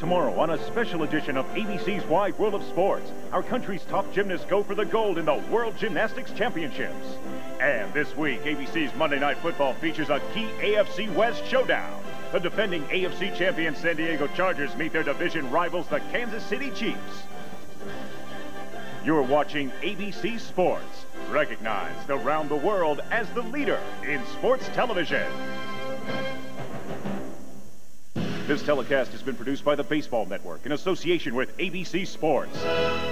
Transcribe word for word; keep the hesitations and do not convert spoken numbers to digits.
Tomorrow on a special edition of A B C's Wide World of Sports, our country's top gymnasts go for the gold in the World Gymnastics Championships. And this week, A B C's Monday Night Football features a key A F C West showdown. The defending A F C champion San Diego Chargers meet their division rivals, the Kansas City Chiefs. You're watching A B C Sports, recognized around the world as the leader in sports television. This telecast has been produced by the Baseball Network in association with A B C Sports.